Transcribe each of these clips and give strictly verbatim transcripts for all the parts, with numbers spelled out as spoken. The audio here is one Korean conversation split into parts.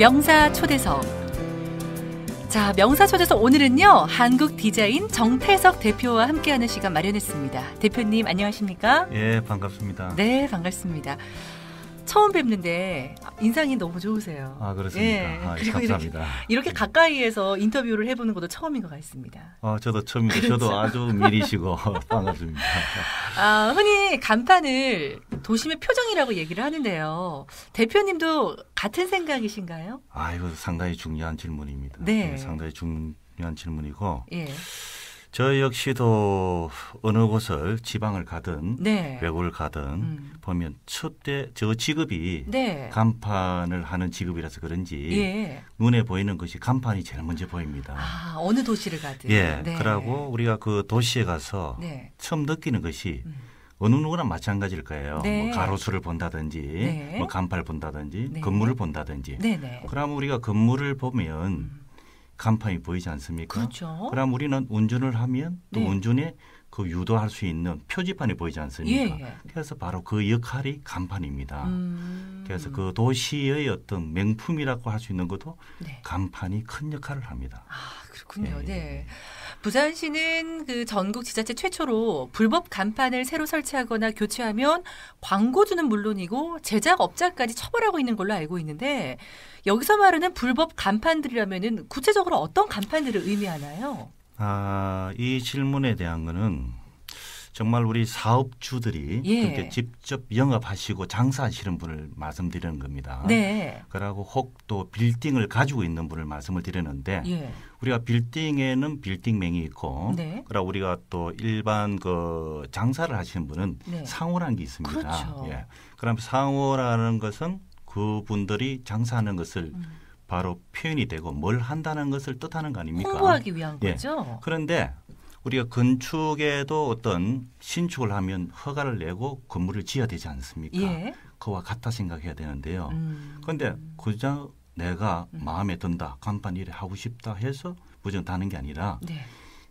명사 초대석. 자, 명사 초대석 오늘은요, 한국 디자인 정태석 대표와 함께하는 시간 마련했습니다. 대표님 안녕하십니까? 예, 반갑습니다. 네, 반갑습니다. 처음 뵙는데 인상이 너무 좋으세요. 아, 그렇습니까? 예, 아, 그리고 감사합니다. 이렇게, 이렇게 가까이에서 인터뷰를 해보는 것도 처음인 것 같습니다. 아, 저도 처음이고 그렇죠. 저도 아주 미리시고 반갑습니다. 아, 흔히 간판을 도심의 표정이라고 얘기를 하는데요. 대표님도 같은 생각이신가요? 아, 이거 상당히 중요한 질문입니다. 네. 네, 상당히 중요한 질문이고 예. 저 역시도 어느 곳을 지방을 가든 네. 외국을 가든 음. 보면 첫째 저 직업이 네. 간판을 하는 직업이라서 그런지 예. 눈에 보이는 것이 간판이 제일 먼저 보입니다. 아, 어느 도시를 가든. 예, 네. 그러고 우리가 그 도시에 가서 네. 처음 느끼는 것이 음. 어느 누구나 마찬가지일 거예요. 네. 뭐 가로수를 본다든지, 네. 뭐 간판을 본다든지, 네. 건물을 본다든지. 네네. 그럼 우리가 건물을 보면 음. 간판이 보이지 않습니까? 그렇죠. 그럼 우리는 운전을 하면 또 네. 운전에 그 유도할 수 있는 표지판이 보이지 않습니까? 예, 예. 그래서 바로 그 역할이 간판입니다. 음. 그래서 그 도시의 어떤 명품이라고 할 수 있는 것도 네. 간판이 큰 역할을 합니다. 아, 그렇군요. 예, 예. 네. 부산시는 그 전국 지자체 최초로 불법 간판을 새로 설치하거나 교체하면 광고주는 물론이고 제작업자까지 처벌하고 있는 걸로 알고 있는데, 여기서 말하는 불법 간판들이라면은 구체적으로 어떤 간판들을 의미하나요? 아, 이 질문에 대한 거는 정말 우리 사업주들이 예. 그렇게 직접 영업하시고 장사하시는 분을 말씀드리는 겁니다. 네. 그러고 혹 또 빌딩을 가지고 있는 분을 말씀을 드리는데 예. 우리가 빌딩에는 빌딩명이 있고 네. 그리고 우리가 또 일반 그 장사를 하시는 분은 네. 상호라는 게 있습니다. 그렇죠. 예. 그럼 상호라는 것은 그분들이 장사하는 것을 음. 바로 표현이 되고 뭘 한다는 것을 뜻하는 거 아닙니까? 홍보하기 위한 예. 거죠. 그런데 우리가 건축에도 어떤 신축을 하면 허가를 내고 건물을 지어야 되지 않습니까? 예. 그와 같다 생각해야 되는데요. 음. 그런데 그저 내가 음. 마음에 든다, 간판 일을 하고 싶다 해서 무조건 다는 게 아니라 네.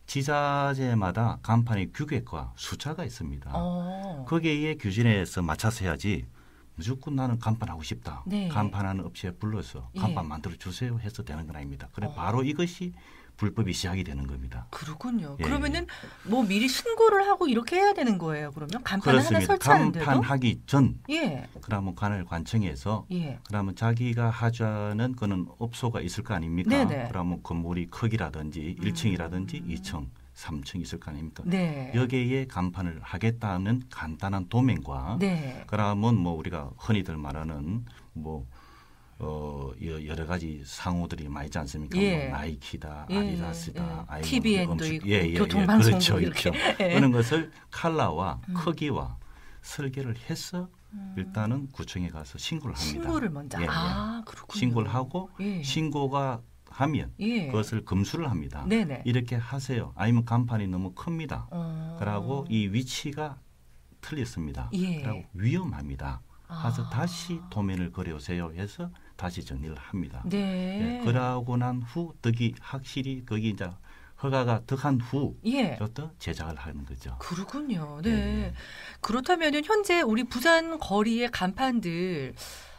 지자체마다 간판의 규격과 숫자가 있습니다. 어. 거기에 규정에서 맞춰서 해야지 무조건 나는 간판하고 싶다. 네. 간판하는 업체에 불러서 예. 간판 만들어 주세요 해서 되는 건 아닙니다. 그래 어. 바로 이것이 불법이 시작이 되는 겁니다. 그렇군요. 예, 그러면은 뭐 미리 신고를 하고 이렇게 해야 되는 거예요. 그러면 간판을 하나 그렇습니다. 설치하는데도. 간판하기 전 예. 그러면 관을 관청에서 예. 그러면 자기가 하자는 그는 업소가 있을 거 아닙니까? 네네. 그러면 건물이 크기라든지 음. 일 층이라든지 이 층, 삼 층 있을 거 아닙니까? 네. 여기에 간판을 하겠다는 간단한 도면과 네. 그러면 뭐 우리가 흔히들 말하는 뭐 어, 여러 가지 상호들이 많이 있지 않습니까? 예. 뭐 나이키다, 예, 아디다스다, 예. 아이고, 티비엔도 음식- 있고 예, 예, 예. 교통방송도 그렇죠, 이렇게. 있죠. 예. 그런 것을 컬러와 음. 크기와 설계를 해서 일단은 구청에 가서 신고를 합니다. 신고를 먼저. 예, 예. 아, 그렇군요. 신고를 하고 예. 신고가 하면 예. 그것을 검수를 합니다. 네네. 이렇게 하세요. 아니면 간판이 너무 큽니다. 어. 그러고 이 위치가 틀렸습니다. 예. 그리고 위험합니다. 그래서 아. 다시 도면을 그려오세요 해서 다시 정리를 합니다. 네. 예, 그러고 난 후 덕이 확실히 거기 이제 허가가 덕한 후 예. 또 제작을 하는 거죠. 그렇군요. 네. 네. 그렇다면은 현재 우리 부산 거리의 간판들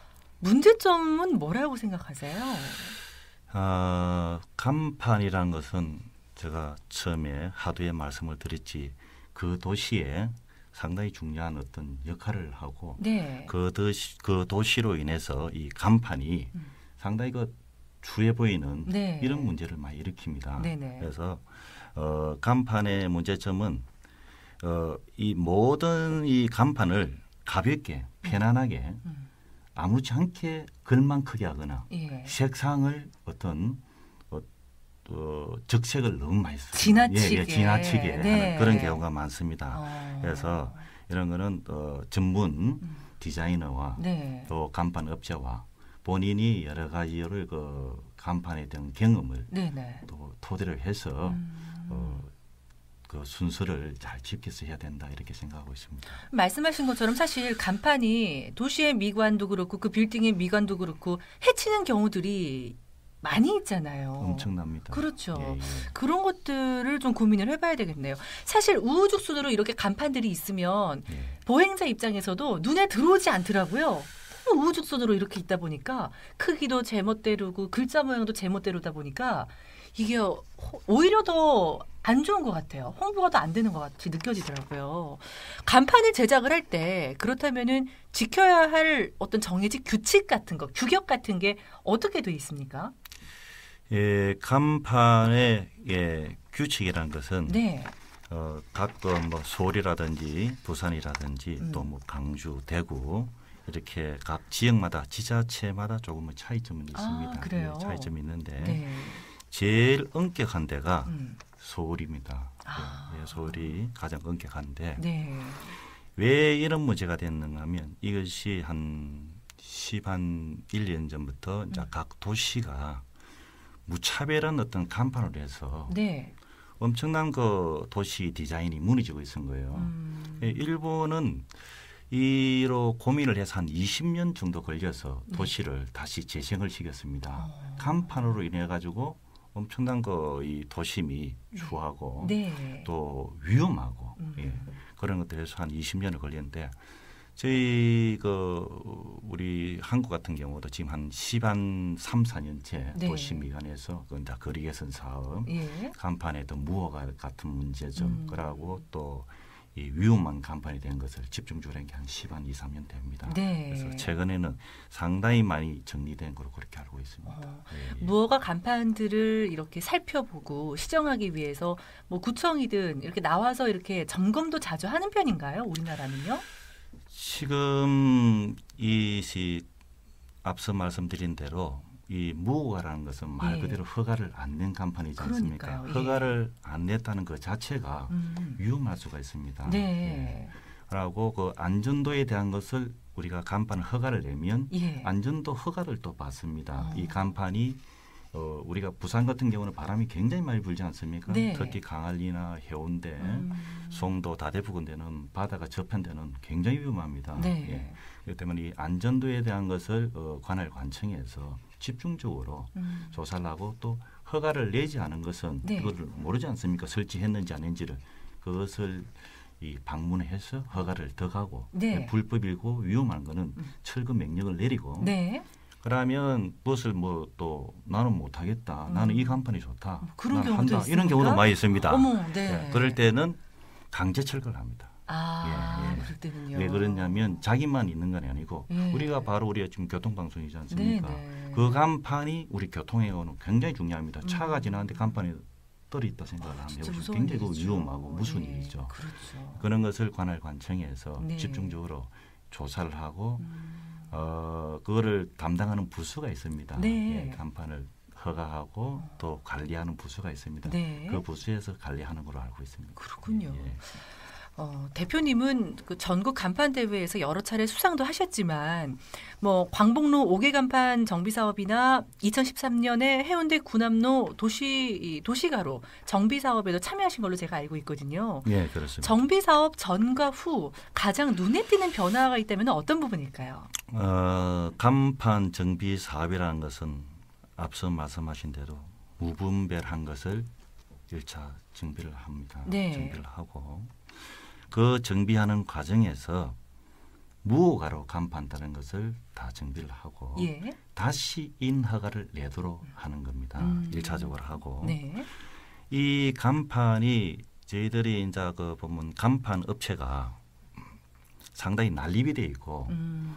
문제점은 뭐라고 생각하세요? 어, 간판이라는 것은 제가 처음에 하도에 말씀을 드렸지 그 도시에 상당히 중요한 어떤 역할을 하고 네. 그 도시, 그 도시로 인해서 이 간판이 음. 상당히 그 주해 보이는 네. 이런 문제를 많이 일으킵니다. 네네. 그래서 어, 간판의 문제점은 어, 이 모든 이 간판을 가볍게 편안하게 음. 아무렇지 않게 글만 크게 하거나 예. 색상을 어떤 어, 어, 적색을 너무 많이 써요. 지나치게. 예, 예, 지나치게 네. 하는 그런 경우가 많습니다. 어. 그래서 이런 거는 어, 전문 음. 디자이너와 네. 또 간판 업체와 본인이 여러 가지를 그 간판에 대한 경험을 네네. 또 토대로 해서 음. 어, 그 순서를 잘 지켜서 해야 된다 이렇게 생각하고 있습니다. 말씀하신 것처럼 사실 간판이 도시의 미관도 그렇고 그 빌딩의 미관도 그렇고 해치는 경우들이 많이 있잖아요. 엄청납니다. 그렇죠. 예, 예. 그런 것들을 좀 고민을 해봐야 되겠네요. 사실 우후죽순으로 이렇게 간판들이 있으면 예. 보행자 입장에서도 눈에 들어오지 않더라고요. 너무 우후죽순으로 이렇게 있다 보니까 크기도 제멋대로고 글자 모양도 제멋대로다 보니까 이게 오히려 더 안 좋은 것 같아요. 홍보가 더 안 되는 것 같이 느껴지더라고요. 간판을 제작을 할 때 그렇다면은 지켜야 할 어떤 정해진 규칙 같은 거, 규격 같은 게 어떻게 돼 있습니까? 예, 간판의 예, 규칙이라는 것은 네. 어, 가끔 뭐 서울이라든지 부산이라든지 음. 또 뭐 강주, 대구 이렇게 각 지역마다 지자체마다 조금은 차이점은 있습니다. 아, 그래요? 예, 차이점이 있는데 네. 제일 엄격한 데가 음. 서울입니다. 아. 예, 서울이 가장 엄격한데 네. 왜 이런 문제가 됐는가 하면 이것이 한 십 한 일 년 전부터 이제 음. 각 도시가 무차별한 어떤 간판을 해서 네. 엄청난 그 도시 디자인이 무너지고 있는 거예요. 음. 예, 일본은 이로 고민을 해서 한 이십 년 정도 걸려서 네. 도시를 다시 재생을 시켰습니다. 어. 간판으로 인해 가지고 엄청난 그 이 도심이 추하고 네. 또 위험하고 음. 예, 그런 것들에서 한 이십 년을 걸렸는데 저희 그 우리 한국 같은 경우도 지금 한 십 한 삼, 사 년째 네. 도시미관에서 그 이제 거리 개선 사업, 예. 간판에도 무허가 같은 문제점, 음. 그러고 또 이 위험한 간판이 된 것을 집중적으로 한 게 한 십 한 이, 삼 년 됩니다. 네. 그래서 최근에는 상당히 많이 정리된 걸로 그렇게 알고 있습니다. 어. 예, 예. 무허가 간판들을 이렇게 살펴보고 시정하기 위해서 뭐 구청이든 이렇게 나와서 이렇게 점검도 자주 하는 편인가요? 우리나라는요? 지금 이 시 앞서 말씀드린 대로 이 무허가라는 것은 말 예. 그대로 허가를 안 낸 간판이지 않습니까? 그러니까요. 예. 허가를 안 냈다는 그 자체가 음. 위험할 수가 있습니다. 네. 그리고 그 안전도에 대한 것을 우리가 간판 허가를 내면 예. 안전도 허가를 또 받습니다. 어. 이 간판이 어, 우리가 부산 같은 경우는 바람이 굉장히 많이 불지 않습니까? 네. 특히 강안리나 해운대, 음. 송도, 다대부 근데는 바다가 저편되는 굉장히 위험합니다. 네. 예. 그렇기 때문에 이 안전도에 대한 것을 어, 관할 관청에서 집중적으로 음. 조사를 하고 또 허가를 내지 않은 것은 네. 그거를 모르지 않습니까? 설치했는지 안 했는지를 그것을 이 방문해서 허가를 더 가고 네. 불법이고 위험한 거는 음. 철거 명령을 내리고 네. 그러면 그것을 뭐 또 나는 못하겠다. 음. 나는 이 간판이 좋다. 그런 나는 경우도 한다. 이런 있습니까? 경우도 많이 있습니다. 어머, 네. 예, 그럴 때는 강제 철거를 합니다. 아, 예, 예. 그럴 때군요. 왜 그러냐면 자기만 있는 건 아니고 예. 우리가 바로 우리가 지금 교통방송이지 않습니까? 네, 네. 그 간판이 우리 교통에는 굉장히 중요합니다. 차가 음. 지나는데 간판이 떨어 있다 생각을 하면 진짜 해보시면 무서운 굉장히 그 일이죠. 위험하고 무서운 예, 일이죠. 그렇죠. 그런 것을 관할 관청에서 네. 집중적으로 조사를 하고 음. 어, 그거를 담당하는 부서가 있습니다. 네. 예, 간판을 허가하고 또 관리하는 부서가 있습니다. 네. 그 부서에서 관리하는 걸로 알고 있습니다. 그렇군요. 예, 예. 어, 대표님은 그 전국 간판 대회에서 여러 차례 수상도 하셨지만 뭐 광복로 오 개 간판 정비 사업이나 이천십삼 년에 해운대 구남로 도시 도시가로 정비 사업에도 참여하신 걸로 제가 알고 있거든요. 예, 그렇습니다. 정비 사업 전과 후 가장 눈에 띄는 변화가 있다면 어떤 부분일까요? 어, 간판 정비 사업이라는 것은 앞서 말씀하신 대로 무분별한 것을 일 차 정비를 합니다. 네. 정비를 하고 그 정비하는 과정에서 무허가로 간판 다는 것을 다 정비를 하고 예. 다시 인허가를 내도록 하는 겁니다. 음. 일차적으로 하고 네. 이 간판이 저희들이 이제 그 보면 간판 업체가 상당히 난립이 돼 있고 음.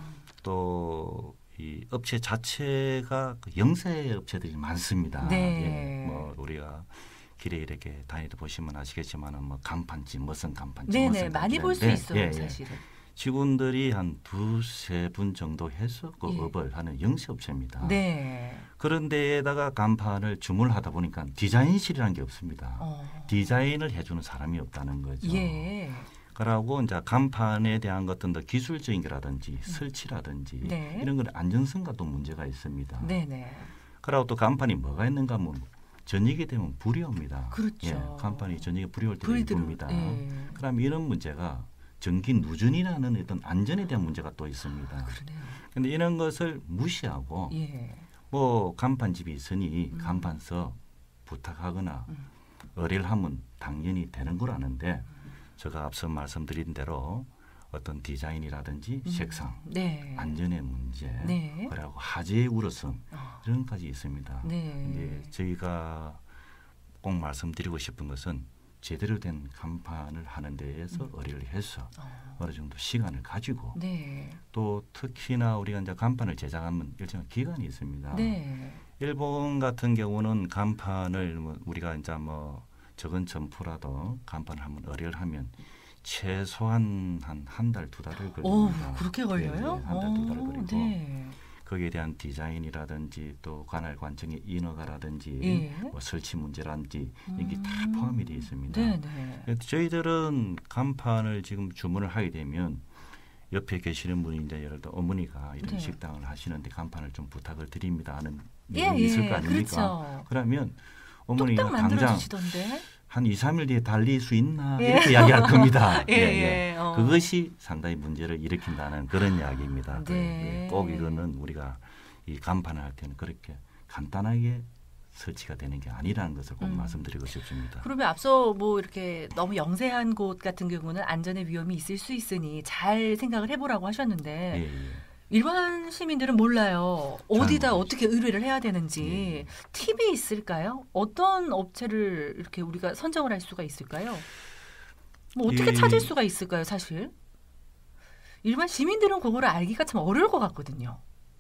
또 이 업체 자체가 그 영세 업체들이 많습니다. 네. 예, 뭐 우리가 길에 이렇게 다니다 보시면 아시겠지만은 뭐 간판집, 무슨 간판집, 네네 무슨 많이 볼 수 간판인데, 있어요 예, 예. 사실은. 직원들이 한 두세 분 정도 해서 그 예. 업을 하는 영세 업체입니다. 네. 그런데에다가 간판을 주문을 하다 보니까 디자인실이라는 게 없습니다. 어. 디자인을 해주는 사람이 없다는 거죠. 예. 그러고 이제 간판에 대한 어떤 더 기술적인 거라든지 설치라든지 네. 이런 건 안전성과도 문제가 있습니다. 네네. 그리고 또 간판이 뭐가 있는가 하면 저녁이 되면 불이 옵니다. 그렇죠. 예, 간판이 저녁에 불이 올 때가 불이 들어- 이쁩니다. 예. 그럼 이런 문제가 전기 누전이라는 어떤 안전에 대한 문제가 또 있습니다. 그러네요. 그런데 이런 것을 무시하고 예. 뭐 간판집이 있으니 음. 간판서 부탁하거나 음. 의뢰를 하면 당연히 되는 걸 아는데 제가 앞서 말씀드린 대로 어떤 디자인이라든지 음. 색상, 네. 안전의 문제, 네. 그리고 화재의 우려성 어. 이런 것까지 있습니다. 네. 이제 저희가 꼭 말씀드리고 싶은 것은 제대로 된 간판을 하는 데에서 음. 의뢰를 해서 어. 어느 정도 시간을 가지고 네. 또 특히나 우리가 이제 간판을 제작하면 일정한 기간이 있습니다. 네. 일본 같은 경우는 간판을 뭐 우리가 이제 뭐 적은 점포라도 간판을 한번 의뢰를 하면 최소한 한 한 달 두 달을 오, 걸립니다. 그렇게 걸려요? 한 달 두 달을 오, 걸리고 네. 거기에 대한 디자인이라든지 또 관할 관청의 인허가라든지 예. 뭐 설치 문제라든지 이게 다 음. 포함이 되어 있습니다. 네, 네. 그래서 저희들은 간판을 지금 주문을 하게 되면 옆에 계시는 분이 이제 예를 들어 어머니가 이런 네. 식당을 하시는데 간판을 좀 부탁을 드립니다 하는 예, 분이 있을 예. 거 아닙니까? 그렇죠. 그러면 어머니가 뚝딱 만들어 당장 주시던데. 한 이, 삼 일 뒤에 달릴 수 있나 예. 이렇게 이야기할 겁니다. 예, 예. 어. 그것이 상당히 문제를 일으킨다는 그런 이야기입니다. 네. 예, 꼭 이거는 우리가 이 간판을 할 때는 그렇게 간단하게 설치가 되는 게 아니라는 것을 꼭 음. 말씀드리고 싶습니다. 그러면 앞서 뭐 이렇게 너무 영세한 곳 같은 경우는 안전의 위험이 있을 수 있으니 잘 생각을 해보라고 하셨는데 예, 예. 일반 시민들은 몰라요. 어디다 모르죠. 어떻게 의뢰를 해야 되는지 예. 팁이 있을까요? 어떤 업체를 이렇게 우리가 선정을 할 수가 있을까요? 뭐 어떻게 이- 찾을 수가 있을까요, 사실? 일반 시민들은 그거를 알기가 참 어려울 것 같거든요.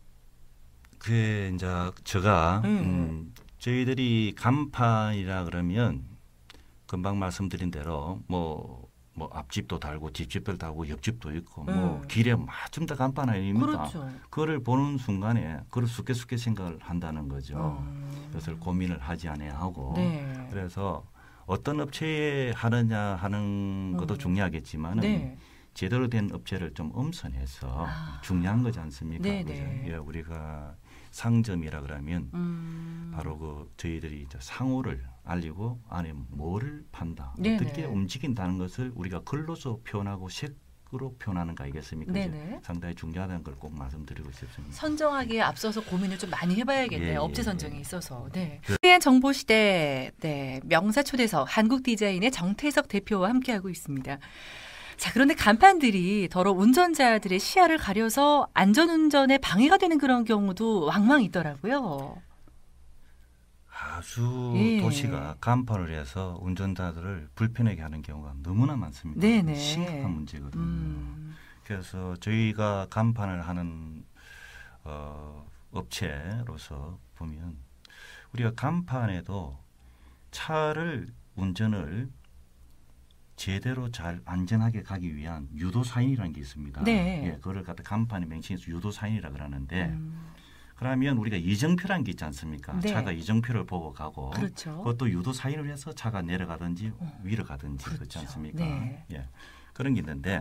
그게 이제 제가 음. 음, 저희들이 간판이라 그러면 금방 말씀드린 대로 뭐 뭐 앞집도 달고 뒷집도 달고 옆집도 있고 뭐 음. 길에 마침 다 간판 아닙니까? 그렇죠. 그거를 보는 순간에 그걸 숙개숙개 생각을 한다는 거죠. 음. 그것을 고민을 하지 않아야 하고 네. 그래서 어떤 업체에 하느냐 하는 것도 음. 중요하겠지만은 네. 제대로 된 업체를 좀 엄선해서 아. 중요한 거지 않습니까? 네, 그죠? 네. 예, 우리가 상점이라 그러면 음. 바로 그 저희들이 이제 상호를 알리고 안에 뭐를 판다, 네네. 어떻게 움직인다는 것을 우리가 글로서 표현하고 색으로 표현하는 거 아니겠습니까? 그죠? 네네. 상당히 중요하다는 걸 꼭 말씀드리고 싶습니다. 선정하기에 앞서서 고민을 좀 많이 해봐야겠네요. 예, 예, 업체 예. 선정에 있어서. 네. 그- 코리안 정보 시대, 네, 명사초대석 한국 디자인의 정태석 대표와 함께하고 있습니다. 자, 그런데 간판들이 더러 운전자들의 시야를 가려서 안전운전에 방해가 되는 그런 경우도 왕왕 있더라고요. 아주 예. 도시가 간판을 해서 운전자들을 불편하게 하는 경우가 너무나 많습니다. 네네. 심각한 문제거든요. 음. 그래서 저희가 간판을 하는 어, 업체로서 보면 우리가 간판에도 차를 운전을 제대로 잘 안전하게 가기 위한 유도 사인이라는 게 있습니다. 네. 예, 그걸 갖다 간판에 명칭해서 유도 사인이라 그러는데 음. 그러면 우리가 이정표라는 게 있지 않습니까? 네. 차가 이정표를 보고 가고 그렇죠. 그것도 유도 사인을 해서 차가 내려가든지 어. 위로 가든지 그렇죠. 그렇지 않습니까? 네. 예, 그런 게 있는데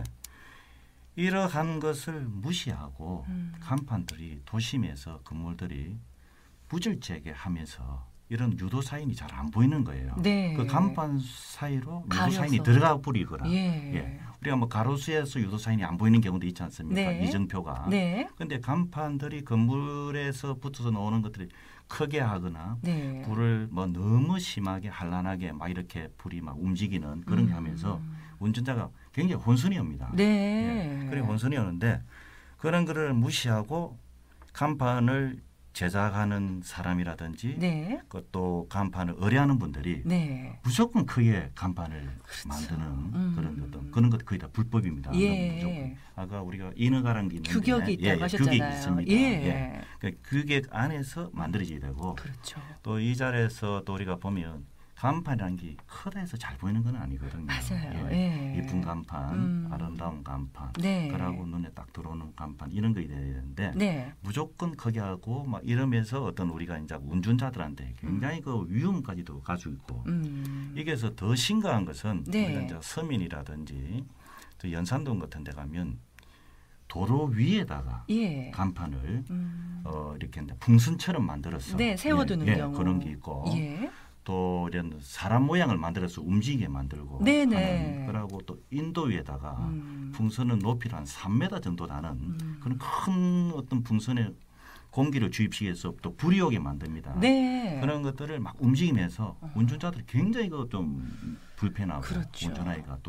이러한 것을 무시하고 음. 간판들이 도심에서 건물들이 부질재게 하면서 이런 유도 사인이 잘 안 보이는 거예요. 네. 그 간판 사이로 유도 가려서. 사인이 들어가 버리거나 예. 예. 우리가 뭐 가로수에서 유도 사인이 안 보이는 경우도 있지 않습니까? 네. 이정표가. 네. 근데 간판들이 건물에서 붙어서 나오는 것들이 크게 하거나 네. 불을 뭐 너무 심하게 환란하게 막 이렇게 불이 막 움직이는 그런 게 하면서 음. 운전자가 굉장히 혼선이 옵니다. 네. 예, 그래 혼선이 오는데 그런 거를 무시하고 간판을 제작하는 사람이라든지 네. 그것도 간판을 의뢰하는 분들이 네. 무조건 크게 간판을 그렇죠. 만드는 음. 그런 어떤 그런 것 거의 다 불법입니다. 예. 무조건. 아까 우리가 인허가라는 게 있는데 규격이 있다고 예, 하셨잖아요. 규격이 있습니다. 예. 예. 그 규격 안에서 만들어져야 되고 그렇죠. 또 이 자리에서 또 우리가 보면 간판이라는 게 크다 해서 잘 보이는 건 아니거든요. 맞아요. 예. 예. 예쁜 간판, 음. 아름다운 간판, 네. 그러고 눈에 딱 들어오는 간판 이런 거 있어야 되는데 네. 무조건 크게 하고 막 이러면서 어떤 우리가 이제 운전자들한테 굉장히 그 위험까지도 가지고 있고 음. 이게서 더 심각한 것은 네. 우리가 이제 서민이라든지 또 연산동 같은 데 가면 도로 위에다가 예. 간판을 음. 어, 이렇게 이제 풍선처럼 만들어서 네, 세워두는 예, 예, 경우. 그런 게 있고 예. 또 이런 사람 모양을 만들어서 움직이게 만들고 네네. 하는 그러고 또 인도 위에다가 음. 풍선은 높이로 한 삼 미터 정도 나는 음. 그런 큰 어떤 풍선에 공기를 주입시켜서 또 불이 오게 만듭니다. 네. 그런 것들을 막 움직이면서 어. 운전자들이 굉장히 그 좀 불편하고 그렇죠. 운전하기가 또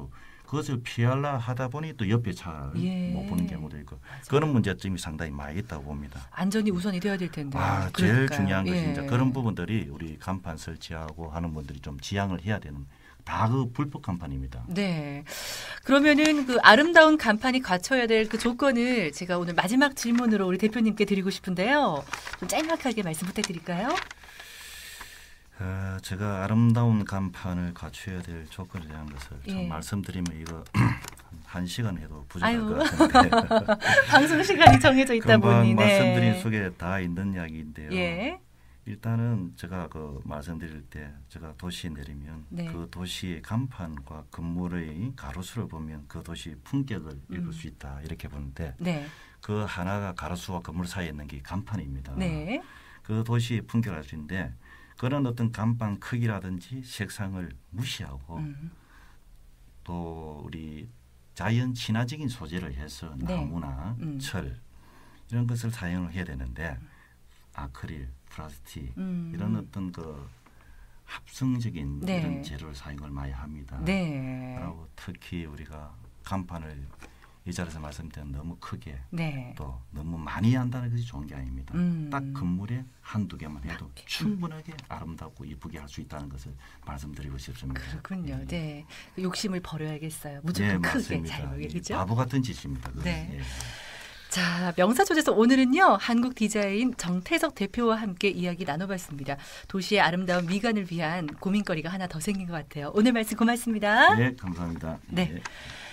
그것을 피하려 하다 보니 또 옆에 잘 못 예. 보는 경우도 있고 맞아요. 그런 문제점이 상당히 많이 있다고 봅니다. 안전이 우선이 돼야 될 텐데. 아, 제일 그러니까요. 중요한 것이 예. 이제 그런 부분들이 우리 간판 설치하고 하는 분들이 좀 지양을 해야 되는 다 그 불법 간판입니다. 네. 그러면은 그 아름다운 간판이 갖춰야 될 그 조건을 제가 오늘 마지막 질문으로 우리 대표님께 드리고 싶은데요. 좀 짤막하게 말씀 부탁드릴까요? 어, 제가 아름다운 간판을 갖춰야 될 조건에 대한 것을 좀 예. 말씀드리면 이거 한 시간 해도 부족할 아유. 것 같은데 방송 시간이 정해져 있다 금방 보니. 네. 말씀드린 속에 다 있는 이야기인데요. 예. 일단은 제가 그 말씀드릴 때 제가 도시에 내리면 네. 그 도시의 간판과 건물의 가로수를 보면 그 도시의 품격을 읽을 음. 수 있다 이렇게 보는데 네. 그 하나가 가로수와 건물 사이에 있는 게 간판입니다. 네. 그 도시의 품격을 알 수 있는데 그런 어떤 간판 크기라든지 색상을 무시하고 음. 또 우리 자연 친화적인 소재를 해서 네. 나무나 음. 철 이런 것을 사용을 해야 되는데 아크릴, 플라스틱 음. 이런 어떤 그 합성적인 네. 이런 재료를 사용을 많이 합니다. 네. 그리고 특히 우리가 간판을 이 자리에서 말씀드린 너무 크게 네. 또 너무 많이 한다는 것이 좋은 게 아닙니다. 음. 딱 건물에 한두 개만 해도 개. 충분하게 아름답고 이쁘게 할 수 있다는 것을 말씀드리고 싶습니다. 그렇군요. 예. 네. 욕심을 버려야겠어요. 네, 무조건 크게 맞습니다. 잘 보게 예, 그죠? 바보 같은 짓입니다. 그건. 네. 예. 자, 명사초에서 오늘은요. 한국 디자인 정태석 대표와 함께 이야기 나눠봤습니다. 도시의 아름다운 미관을 위한 고민거리가 하나 더 생긴 것 같아요. 오늘 말씀 고맙습니다. 네, 감사합니다. 네. 예.